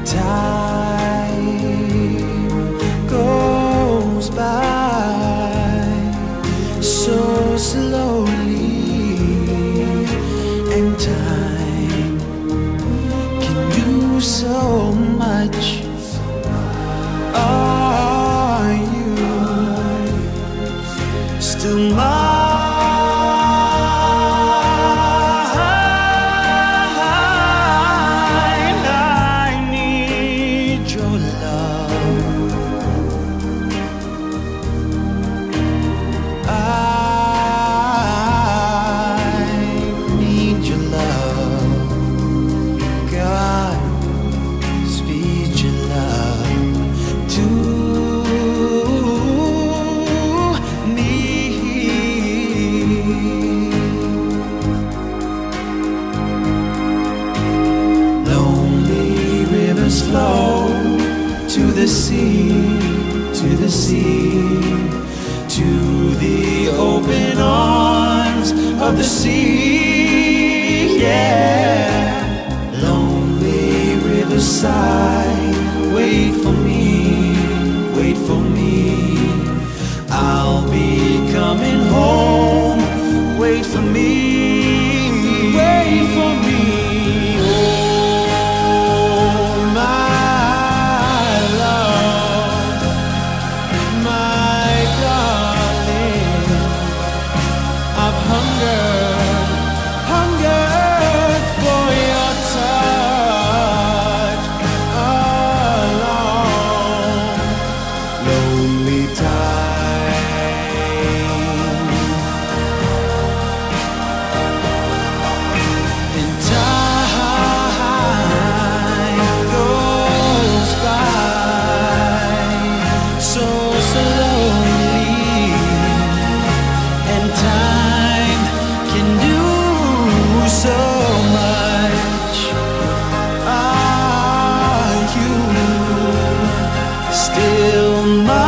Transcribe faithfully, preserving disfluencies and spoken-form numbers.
time goes by so slowly, and time can do so much. Are you still mine? To the sea, to the sea, to the open arms of the sea, yeah. Lonely riverside, wait for me, wait for me. I'll be coming home, wait for me, wait for me. Still my